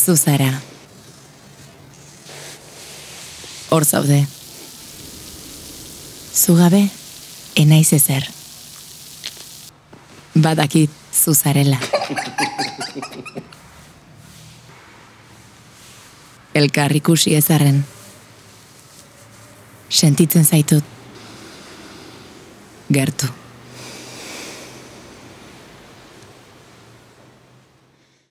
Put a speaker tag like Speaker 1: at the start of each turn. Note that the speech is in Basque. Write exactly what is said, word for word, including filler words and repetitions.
Speaker 1: zu zara. Hor zaude. Zu gabe, enaiz ezer. Badakit zu zarela. Elkar ikusi ezarren. Sentitzen zaitut. Gertu.